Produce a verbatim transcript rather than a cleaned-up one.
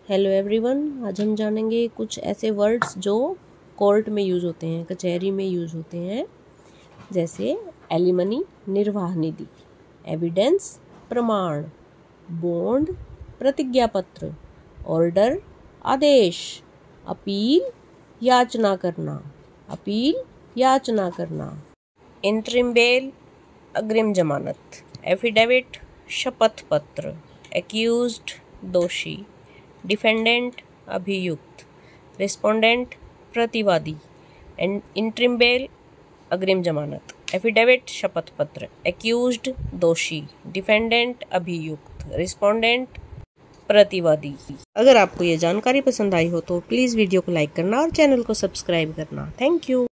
Hello everyone, आज हम जानेंगे कुछ ऐसे वर्ड्स जो कोर्ट में यूज़ होते हैं, कचहरी में यूज़ होते हैं, जैसे एलिमनी निर्वाह निधि, एविडेंस प्रमाण, बॉन्ड प्रतिज्ञा पत्र, ऑर्डर आदेश, अपील याचना करना, अपील याचना करना, इंटरिम बेल अग्रिम जमानत, एफिडेविट शपथ पत्र, एक्यूज्ड दोषी, डिफेंडेंट अभियुक्त, रिस्पोंडेंट प्रतिवादी, इंटरिम बेल अग्रिम जमानत, एफिडेविट शपथ पत्र, एक्यूज्ड दोषी, डिफेंडेंट अभियुक्त, रिस्पोंडेंट प्रतिवादी। अगर आपको ये जानकारी पसंद आई हो तो प्लीज़ वीडियो को लाइक करना और चैनल को सब्सक्राइब करना। Thank you.